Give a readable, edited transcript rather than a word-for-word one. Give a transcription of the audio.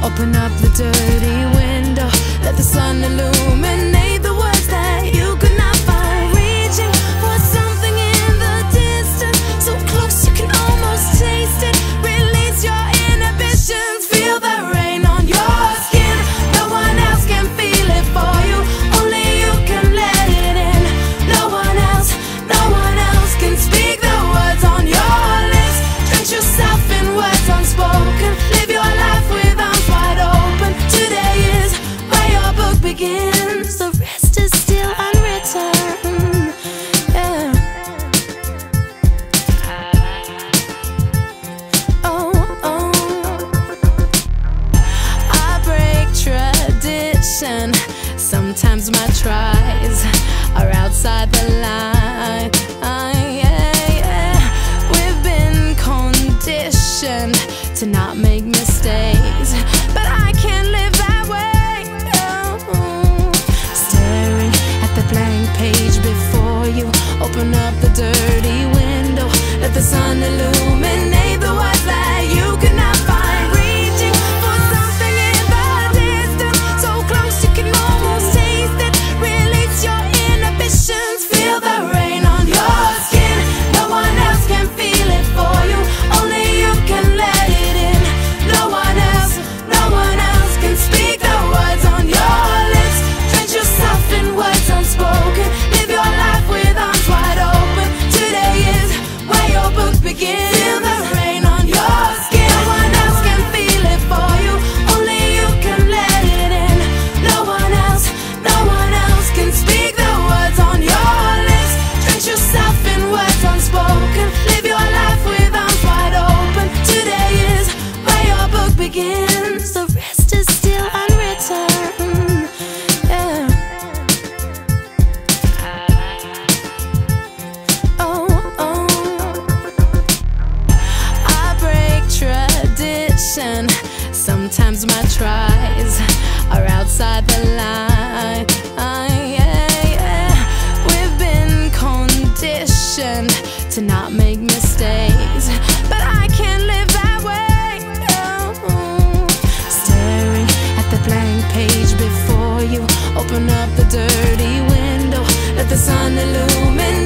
Open up the dirty window, let the sun illuminate the words that you could not find. Reaching for something in the distance, so close you can almost taste it. Release your inhibitions, feel the rain on your skin. No one else can feel it for you, only you can let it in. No one else can speak the words on your lips. Drench yourself in words unspoken, live your life with arms wide open. Today is where your book begins, the rest is still unwritten. Yeah. Oh, oh. I break tradition, sometimes my tries are outside the line. We've been conditioned to not make mistakes, but I can't live that way. Oh. Staring at the blank page before you, open up the dirty window, let the sun illuminate the words that you could not find. Reaching for something in the distance, so close you can almost taste it. Release your inhibitions, feel the rain on your skin. No one else can feel it for you, only you can let it in. No one else can speak the words on your lips. Drench yourself in words unspoken, live your life with arms wide open. Today is where your book begins. Feel the rain on your skin. No one else can feel it for you, only you can let it in. No one else can speak the words on your lips. Drench yourself in words unspoken, live your life with arms wide open. Today is where your book begins, the rest is still unwritten. Yeah. Oh, oh. I break tradition, sometimes my tries are outside the line. We've been conditioned to not make mistakes, but I can't live that way. Oh. Staring at the blank page before you, open up the dirty window, let the sun illuminate